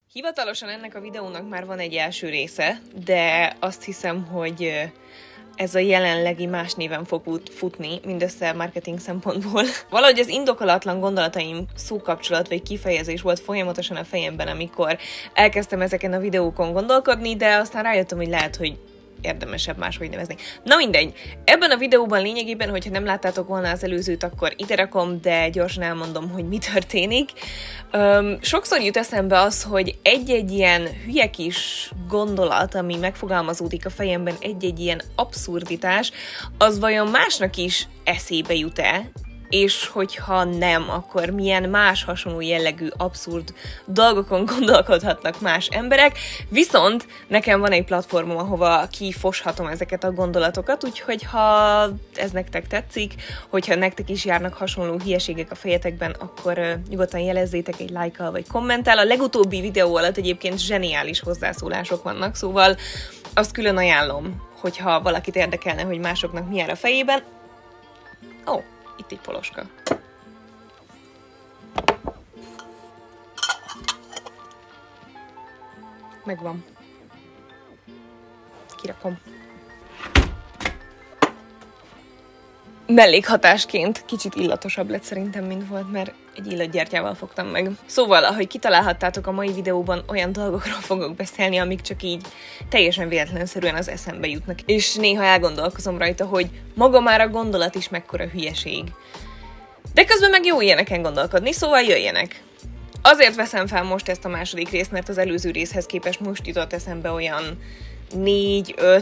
Hivatalosan ennek a videónak már van egy első része, de azt hiszem, hogy ez a jelenlegi más néven fog futni, mindössze marketing szempontból. Valahogy az indokolatlan gondolataim, szókapcsolat vagy kifejezés volt folyamatosan a fejemben, amikor elkezdtem ezeken a videókon gondolkodni, de aztán rájöttem, hogy lehet, hogy érdemesebb máshogy nevezni. Na mindegy, ebben a videóban lényegében, hogyha nem láttátok volna az előzőt, akkor ide rakom, de gyorsan elmondom, hogy mi történik. Sokszor jut eszembe az, hogy egy-egy ilyen hülye kis gondolat, ami megfogalmazódik a fejemben, egy-egy ilyen abszurditás, az vajon másnak is eszébe jut-e? És hogyha nem, akkor milyen más hasonló jellegű abszurd dolgokon gondolkodhatnak más emberek. Viszont nekem van egy platformom, ahova kifoshatom ezeket a gondolatokat, úgyhogy ha ez nektek tetszik, hogyha nektek is járnak hasonló hülyeségek a fejetekben, akkor nyugodtan jelezzétek egy lájkkal vagy kommenttel. A legutóbbi videó alatt egyébként zseniális hozzászólások vannak, szóval azt külön ajánlom, hogyha valakit érdekelne, hogy másoknak mi jár a fejében. Ó, itt egy poloska. Megvan. Kirakom. Mellékhatásként kicsit illatosabb lett szerintem, mint volt, mert egy illatgyertyával fogtam meg. Szóval, ahogy kitalálhattátok, a mai videóban olyan dolgokról fogok beszélni, amik csak így teljesen véletlenszerűen az eszembe jutnak. És néha elgondolkozom rajta, hogy maga már a gondolat is mekkora hülyeség. De közben meg jó ilyeneken gondolkodni, szóval jöjjenek! Azért veszem fel most ezt a második részt, mert az előző részhez képest most jutott eszembe olyan 4-5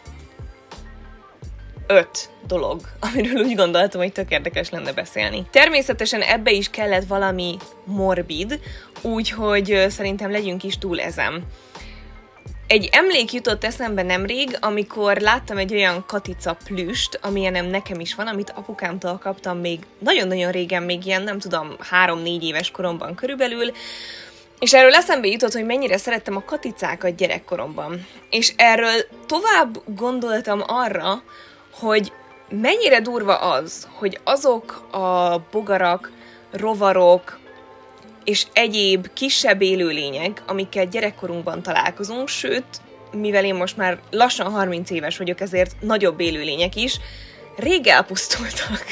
dolog, amiről úgy gondoltam, hogy tök érdekes lenne beszélni. Természetesen ebbe is kellett valami morbid, úgyhogy szerintem legyünk is túl ezen. Egy emlék jutott eszembe nemrég, amikor láttam egy olyan katica plüst, amilyenem nekem is van, amit apukámtól kaptam még nagyon-nagyon régen, még ilyen, nem tudom, 3-4 éves koromban körülbelül, és erről eszembe jutott, hogy mennyire szerettem a katicákat gyerekkoromban. És erről tovább gondoltam arra, hogy mennyire durva az, hogy azok a bogarak, rovarok és egyéb kisebb élőlények, amikkel gyerekkorunkban találkozunk, sőt, mivel én most már lassan 30 éves vagyok, ezért nagyobb élőlények is, rég elpusztultak.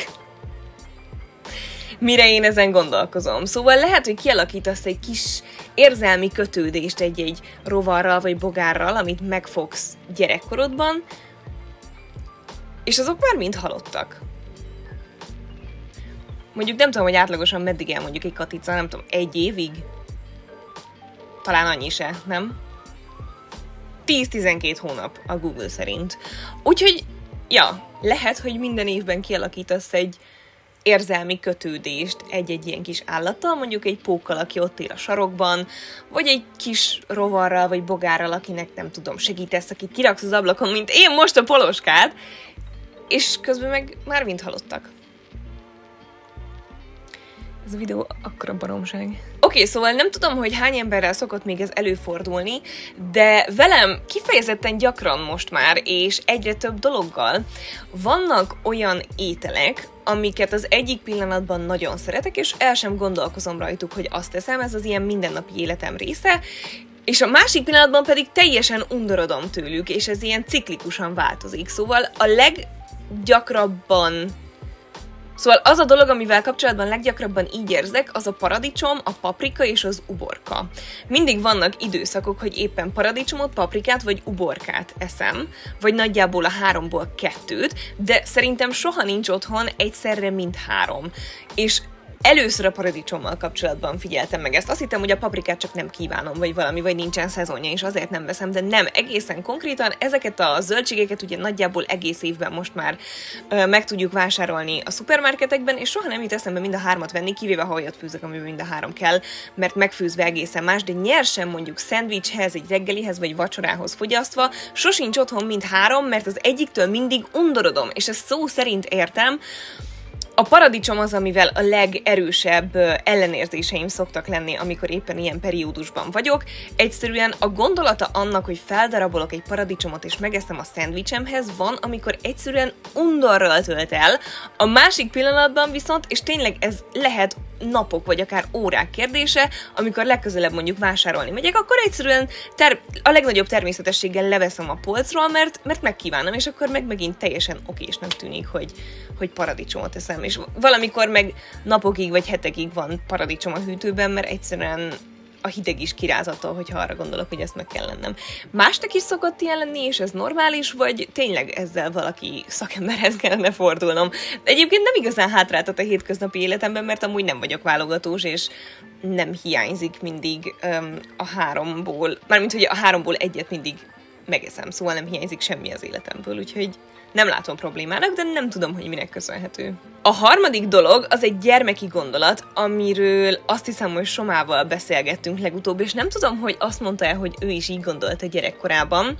Mire én ezen gondolkozom. Szóval lehet, hogy kialakítasz egy kis érzelmi kötődést egy-egy rovarral vagy bogárral, amit megfogsz gyerekkorodban, és azok már mind halottak. Mondjuk nem tudom, hogy átlagosan meddig el mondjuk egy katica, nem tudom, 1 évig? Talán annyi se, nem? 10-12 hónap a Google szerint. Úgyhogy, ja, lehet, hogy minden évben kialakítasz egy érzelmi kötődést egy-egy ilyen kis állattal, mondjuk egy pókkal, aki ott él a sarokban, vagy egy kis rovarral, vagy bogárral, akinek nem tudom, segítesz, akit kiraksz az ablakon, mint én most a poloskát, és közben meg már mind halottak. Ez a videó akkora baromság. Oké, szóval nem tudom, hogy hány emberrel szokott még ez előfordulni, de velem kifejezetten gyakran most már, és egyre több dologgal vannak olyan ételek, amiket az egyik pillanatban nagyon szeretek, és el sem gondolkozom rajtuk, hogy azt teszem, ez az ilyen mindennapi életem része, és a másik pillanatban pedig teljesen undorodom tőlük, és ez ilyen ciklikusan változik. Szóval a leggyakrabban... Szóval az a dolog, amivel kapcsolatban leggyakrabban így érzek, az a paradicsom, a paprika és az uborka. Mindig vannak időszakok, hogy éppen paradicsomot, paprikát vagy uborkát eszem, vagy nagyjából a 3-ból 2-t, de szerintem soha nincs otthon egyszerre mind 3. És először a paradicsommal kapcsolatban figyeltem meg ezt. Azt hittem, hogy a paprikát csak nem kívánom, vagy valami, vagy nincsen szezonja, és azért nem veszem, de nem, egészen konkrétan ezeket a zöldségeket ugye nagyjából egész évben most már meg tudjuk vásárolni a szupermarketekben, és soha nem jut eszembe mind a 3-at venni, kivéve ha olyat főzök, amiben mind a 3 kell, mert megfőzve egészen más, de nyersen mondjuk szendvicshez, egy reggelihez, vagy vacsorához fogyasztva, sosincs otthon mind 3, mert az egyiktől mindig undorodom, és ezt szó szerint értem. A paradicsom az, amivel a legerősebb ellenérzéseim szoktak lenni, amikor éppen ilyen periódusban vagyok. Egyszerűen a gondolata annak, hogy feldarabolok egy paradicsomot és megeszem a szendvicsemhez, van, amikor egyszerűen undorral tölt el. A másik pillanatban viszont, és tényleg ez lehet napok vagy akár órák kérdése, amikor legközelebb mondjuk vásárolni megyek, akkor egyszerűen a legnagyobb természetességgel leveszem a polcról, mert megkívánom, és akkor megint teljesen okésnek tűnik, hogy paradicsomot eszem. És valamikor meg napokig vagy hetekig van paradicsom a hűtőben, mert egyszerűen a hideg is kiráz attól, hogyha arra gondolok, hogy ezt meg kell lennem. Másnak is szokott ilyen lenni, és ez normális, vagy tényleg ezzel valaki szakemberhez kellene fordulnom. De egyébként nem igazán hátráltat a hétköznapi életemben, mert amúgy nem vagyok válogatós, és nem hiányzik mindig a háromból, mármint hogy a háromból egyet mindig megeszem, szóval nem hiányzik semmi az életemből, úgyhogy nem látom problémának, de nem tudom, hogy minek köszönhető. A harmadik dolog az egy gyermeki gondolat, amiről azt hiszem, hogy Somával beszélgettünk legutóbb, és nem tudom, hogy azt mondta-e, hogy ő is így gondolta gyerekkorában,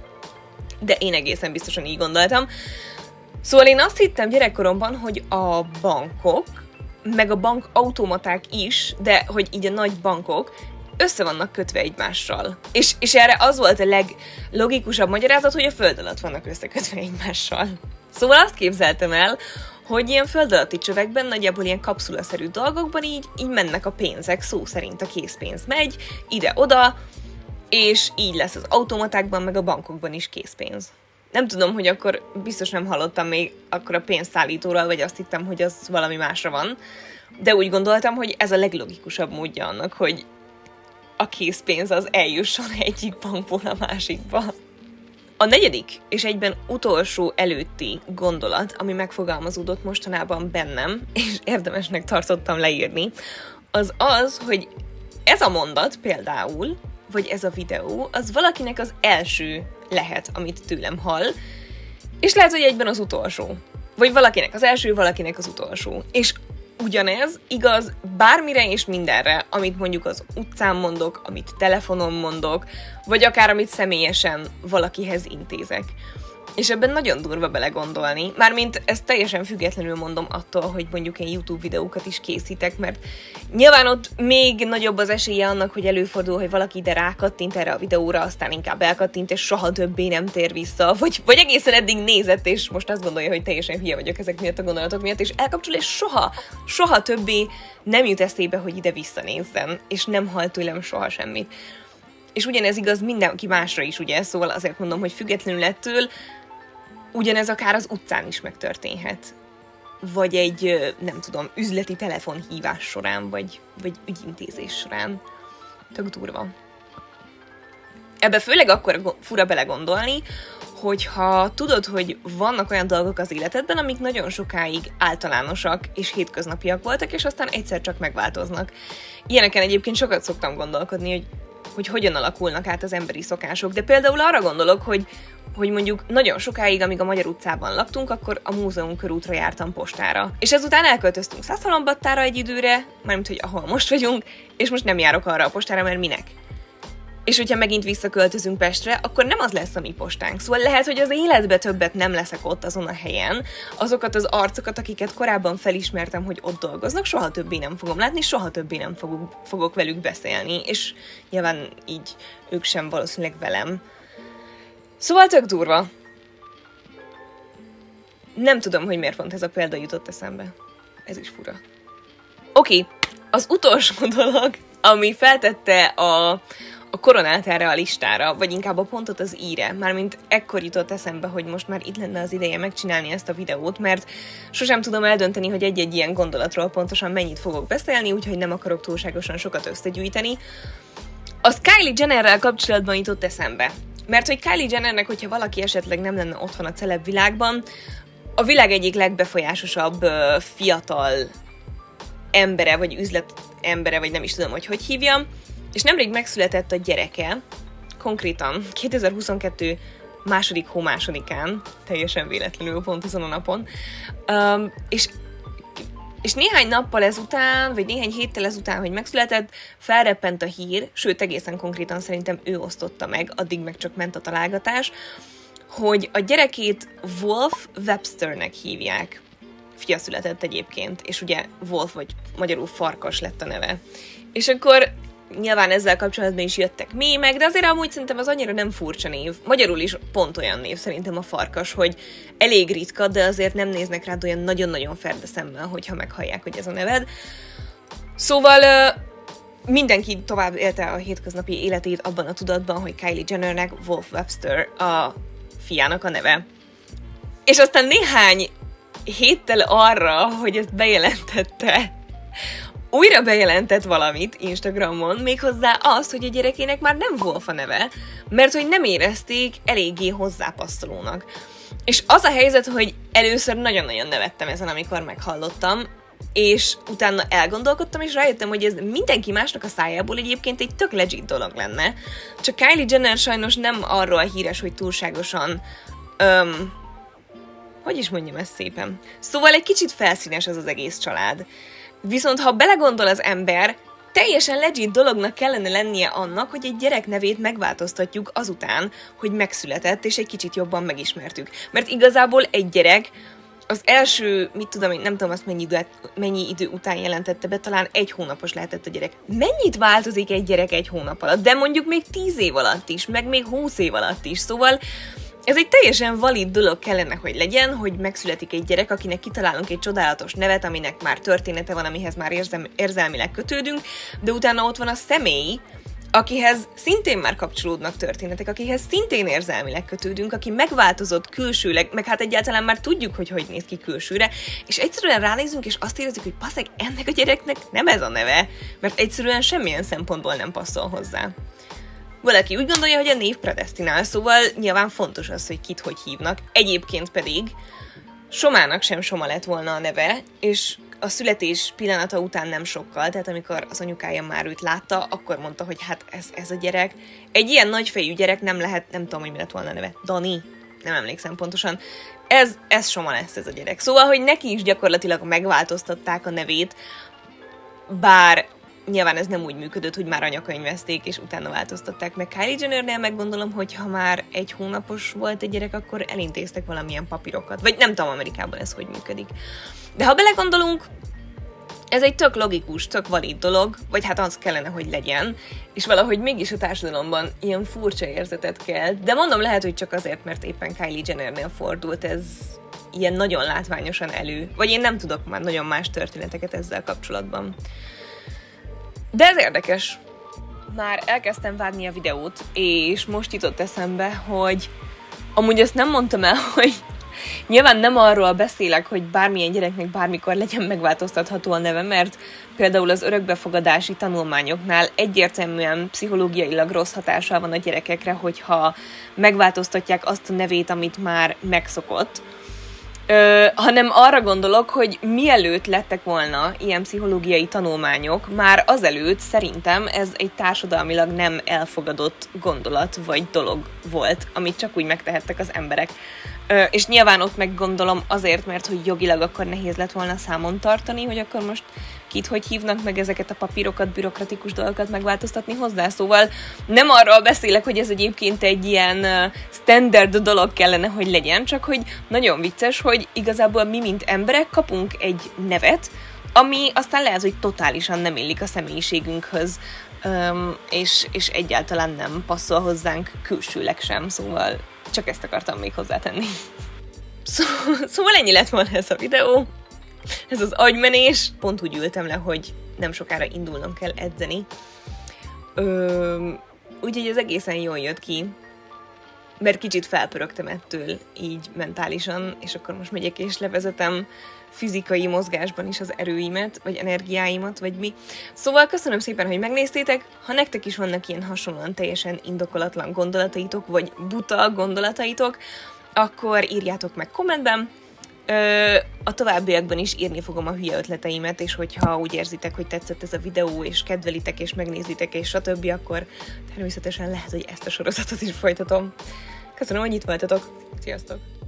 de én egészen biztosan így gondoltam. Szóval én azt hittem gyerekkoromban, hogy a bankok, meg a bankautomaták is, de hogy így a nagy bankok, össze vannak kötve egymással. És erre az volt a leglogikusabb magyarázat, hogy a föld alatt vannak összekötve egymással. Szóval azt képzeltem el, hogy ilyen föld alatti csövekben, nagyjából ilyen kapszulaszerű dolgokban így mennek a pénzek, szó szerint a készpénz megy, ide-oda, és így lesz az automatákban, meg a bankokban is készpénz. Nem tudom, hogy akkor biztos nem hallottam még akkor a pénzszállítóról, vagy azt hittem, hogy az valami másra van, de úgy gondoltam, hogy ez a leglogikusabb módja annak, hogy a készpénz az eljusson egyik bankból a másikba. A negyedik, és egyben utolsó előtti gondolat, ami megfogalmazódott mostanában bennem, és érdemesnek tartottam leírni, az az, hogy ez a mondat például, vagy ez a videó, az valakinek az első lehet, amit tőlem hall, és lehet, hogy egyben az utolsó. Vagy valakinek az első, valakinek az utolsó. És ugyanez igaz bármire és mindenre, amit mondjuk az utcán mondok, amit telefonon mondok, vagy akár amit személyesen valakihez intézek. És ebben nagyon durva belegondolni, mármint ezt teljesen függetlenül mondom attól, hogy mondjuk én YouTube videókat is készítek, mert nyilván ott még nagyobb az esélye annak, hogy előfordul, hogy valaki ide rákattint erre a videóra, aztán inkább elkattint, és soha többé nem tér vissza, vagy egészen eddig nézett, és most azt gondolja, hogy teljesen hülye vagyok ezek miatt a gondolatok miatt, és elkapcsol, és soha többé nem jut eszébe, hogy ide visszanézzen, és nem hall tőlem soha semmit. És ugyanez igaz mindenki másra is, ugye? Szóval azért mondom, hogy függetlenül ettől, ugyanez akár az utcán is megtörténhet. Vagy egy, nem tudom, üzleti telefonhívás során, vagy ügyintézés során. Tök durva. Ebbe főleg akkor fura belegondolni, hogyha tudod, hogy vannak olyan dolgok az életedben, amik nagyon sokáig általánosak és hétköznapiak voltak, és aztán egyszer csak megváltoznak. Ilyeneken egyébként sokat szoktam gondolkodni, hogy hogyan alakulnak át az emberi szokások, de például arra gondolok, hogy mondjuk nagyon sokáig, amíg a Magyar utcában laktunk, akkor a múzeum körútra jártam postára. És ezután elköltöztünk Szászhalombattára egy időre, mármint, hogy ahol most vagyunk, és most nem járok arra a postára, mert minek? És hogyha megint visszaköltözünk Pestre, akkor nem az lesz a mi postánk. Szóval lehet, hogy az életbe többet nem leszek ott azon a helyen. Azokat az arcokat, akiket korábban felismertem, hogy ott dolgoznak, soha többé nem fogom látni, soha többé nem fogok velük beszélni. És nyilván így ők sem valószínűleg velem. Szóval tök durva. Nem tudom, hogy miért pont ez a példa jutott eszembe. Ez is fura. Oké, az utolsó dolog, ami feltette a koronát erre a listára, vagy inkább a pontot az íre. Mármint ekkor jutott eszembe, hogy most már itt lenne az ideje megcsinálni ezt a videót, mert sosem tudom eldönteni, hogy egy-egy ilyen gondolatról pontosan mennyit fogok beszélni, úgyhogy nem akarok túlságosan sokat összegyűjteni. Az Kylie Jennerrel kapcsolatban jutott eszembe. Mert hogy Kylie Jennernek, hogyha valaki esetleg nem lenne otthon a celeb világban, a világ egyik legbefolyásosabb fiatal embere, vagy üzletembere, vagy nem is tudom, hogy hívjam, és nemrég megszületett a gyereke, konkrétan 2022 második hó másodikán, teljesen véletlenül pont azon a napon, és néhány nappal ezután, vagy néhány héttel ezután, hogy megszületett, felreppent a hír, sőt egészen konkrétan szerintem ő osztotta meg, addig meg csak ment a találgatás, hogy a gyerekét Wolf Websternek hívják. fia született egyébként, és ugye Wolf, vagy magyarul farkas lett a neve. És akkor nyilván ezzel kapcsolatban is jöttek mémek, de azért amúgy szerintem az annyira nem furcsa név. Magyarul is pont olyan név szerintem a farkas, hogy elég ritka, de azért nem néznek rád olyan nagyon-nagyon ferde szemmel, hogyha meghallják, hogy ez a neved. Szóval mindenki tovább élte a hétköznapi életét abban a tudatban, hogy Kylie Jennernek Wolf Webster a fiának a neve. És aztán néhány héttel arra, hogy ezt bejelentette, újra bejelentett valamit Instagramon, méghozzá azt, hogy a gyerekének már nem Wolf a neve, mert hogy nem érezték eléggé hozzápasszolónak. És az a helyzet, hogy először nagyon-nagyon nevettem ezen, amikor meghallottam, és utána elgondolkodtam, és rájöttem, hogy ez mindenki másnak a szájából egyébként egy tök legit dolog lenne. Csak Kylie Jenner sajnos nem arról híres, hogy túlságosan hogy is mondjam ezt szépen? Szóval egy kicsit felszínes az egész család. Viszont ha belegondol az ember, teljesen legit dolognak kellene lennie annak, hogy egy gyerek nevét megváltoztatjuk azután, hogy megszületett, és egy kicsit jobban megismertük. Mert igazából egy gyerek az első, mit tudom én, nem tudom azt mennyi idő után jelentette be, talán 1 hónapos lehetett a gyerek. Mennyit változik egy gyerek 1 hónap alatt? De mondjuk még 10 év alatt is, meg még 20 év alatt is. Szóval ez egy teljesen valid dolog kellene, hogy legyen, hogy megszületik egy gyerek, akinek kitalálunk egy csodálatos nevet, aminek már története van, amihez már érzelmileg kötődünk, de utána ott van a személy, akihez szintén már kapcsolódnak történetek, akihez szintén érzelmileg kötődünk, aki megváltozott külsőleg, meg hát egyáltalán már tudjuk, hogy néz ki külsőre, és egyszerűen ránézünk, és azt érezzük, hogy passzeg, ennek a gyereknek nem ez a neve, mert egyszerűen semmilyen szempontból nem passzol hozzá. Valaki úgy gondolja, hogy a név predesztinál, szóval nyilván fontos az, hogy kit hogy hívnak. Egyébként pedig Somának sem Soma lett volna a neve, és a születés pillanata után nem sokkal, tehát amikor az anyukája már őt látta, akkor mondta, hogy hát ez a gyerek. Egy ilyen nagyfejű gyerek nem lehet, nem tudom, hogy mi lett volna a neve. Dani? Nem emlékszem pontosan. Ez Soma lesz ez a gyerek. Szóval, hogy neki is gyakorlatilag megváltoztatták a nevét, bár nyilván ez nem úgy működött, hogy már anyakönyvezték, és utána változtatták meg. Kylie Jennernél meggondolom, hogy ha már 1 hónapos volt egy gyerek, akkor elintéztek valamilyen papírokat. Vagy nem tudom Amerikában ez hogy működik. De ha belegondolunk, ez egy tök logikus, tök valid dolog, vagy hát az kellene, hogy legyen, és valahogy mégis a társadalomban ilyen furcsa érzetet kell. De mondom, lehet, hogy csak azért, mert éppen Kylie Jennernél fordult ez ilyen nagyon látványosan elő. Vagy én nem tudok már nagyon más történeteket ezzel kapcsolatban. De ez érdekes. Már elkezdtem vágni a videót, és most jutott eszembe, hogy amúgy azt nem mondtam el, hogy nyilván nem arról beszélek, hogy bármilyen gyereknek bármikor legyen megváltoztatható a neve, mert például az örökbefogadási tanulmányoknál egyértelműen pszichológiailag rossz hatással van a gyerekekre, hogyha megváltoztatják azt a nevét, amit már megszokott. Hanem arra gondolok, hogy mielőtt lettek volna ilyen pszichológiai tanulmányok, már azelőtt szerintem ez egy társadalmilag nem elfogadott gondolat vagy dolog volt, amit csak úgy megtehettek az emberek. És nyilván ott meggondolom azért, mert hogy jogilag akkor nehéz lett volna számon tartani, hogy akkor most kit hogy hívnak meg ezeket a papírokat, bürokratikus dolgokat megváltoztatni hozzá. Szóval nem arról beszélek, hogy ez egyébként egy ilyen standard dolog kellene, hogy legyen, csak hogy nagyon vicces, hogy igazából mi, mint emberek kapunk egy nevet, ami aztán lehet, hogy totálisan nem illik a személyiségünkhöz, és egyáltalán nem passzol hozzánk külsőleg sem, szóval csak ezt akartam még hozzátenni. Szóval ennyi lett volna ez a videó. Ez az agymenés. Pont úgy ültem le, hogy nem sokára indulnom kell edzeni. Úgyhogy ez egészen jól jött ki. Mert kicsit felpörögtem ettől így mentálisan, és akkor most megyek és levezetem fizikai mozgásban is az erőimet, vagy energiáimat, vagy mi. Szóval köszönöm szépen, hogy megnéztétek. Ha nektek is vannak ilyen hasonlóan teljesen indokolatlan gondolataitok, vagy buta gondolataitok, akkor írjátok meg kommentben. A továbbiakban is írni fogom a hülye ötleteimet, és hogyha úgy érzitek, hogy tetszett ez a videó, és kedvelitek, és megnézitek, és stb., akkor természetesen lehet, hogy ezt a sorozatot is folytatom. Köszönöm, hogy itt voltatok. Sziasztok!